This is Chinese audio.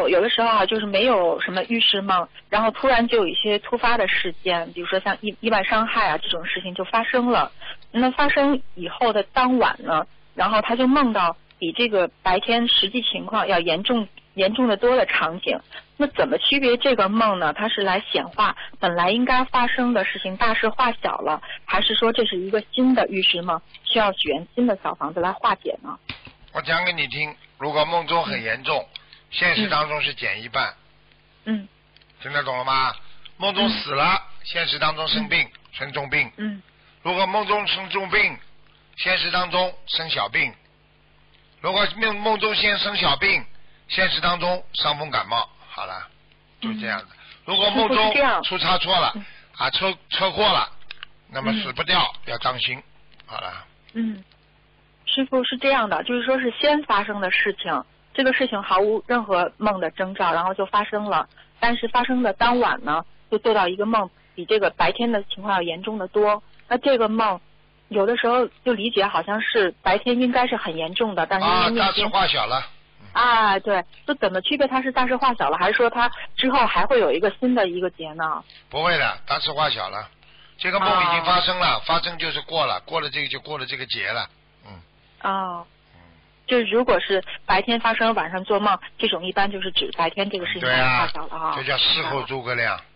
有的时候啊，就是没有什么预示梦，然后突然就有一些突发的事件，比如说像意外伤害啊这种事情就发生了。那发生以后的当晚呢，然后他就梦到比这个白天实际情况要严重的多的场景。那怎么区别这个梦呢？它是来显化本来应该发生的事情大事化小了，还是说这是一个新的预示梦，需要许愿新的小房子来化解呢？ 我讲给你听，如果梦中很严重，现实当中是减一半。听得懂了吗？梦中死了，现实当中生病，生重病。如果梦中生重病，现实当中生小病。如果梦中先生小病，现实当中伤风感冒。好了，就这样的。如果梦中出差错了，车祸了，那么死不掉，要当心。好了。 师父是这样的，就是说是先发生的事情，这个事情毫无任何梦的征兆，然后就发生了。但是发生的当晚呢，就做到一个梦比这个白天的情况要严重的多。那这个梦有的时候就理解好像是白天应该是很严重的，但是因为大事化小了。 对，就怎么区别它是大事化小了，还是说它之后还会有一个新的一个劫呢？ 不会的，大事化小了。这个梦已经发生了，发生就是过了这个就过了这个劫了。 就是如果是白天发生晚上做梦，这种一般就是指白天这个事情化小了啊。 这叫事后诸葛亮。